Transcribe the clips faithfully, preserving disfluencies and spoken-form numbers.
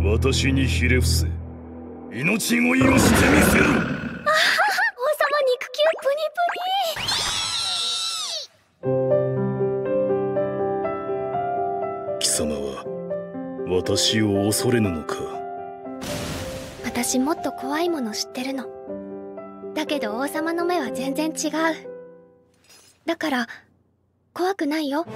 私にひれ伏せ。命乞いをしてみせる。あはは、王様肉球プニプニ。貴様は私を恐れぬのか。 私もっと怖いもの知ってるの。だけど王様の目は全然違う。だから怖くないよ。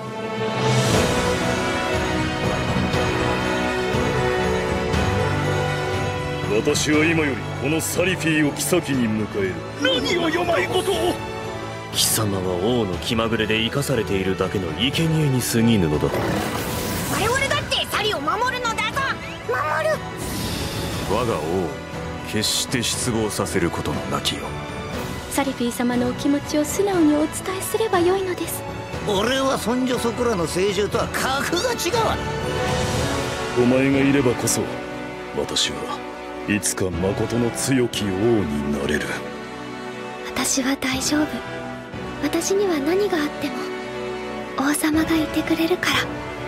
私は今よりこのサリフィーを妃に迎える。何をよまいことを。 貴様は王の気まぐれで生かされているだけの生贄に過ぎぬのだ。 我々だってサリを守るのだぞ。守る。 我が王を決して失望させることのなきよ。 サリフィー様のお気持ちを素直にお伝えすればよいのです。 俺はそんじょそこらの聖獣とは格が違うわ。 お前がいればこそ私はいつか誠の強き王になれる。 私は大丈夫。私には何があっても王様がいてくれるから。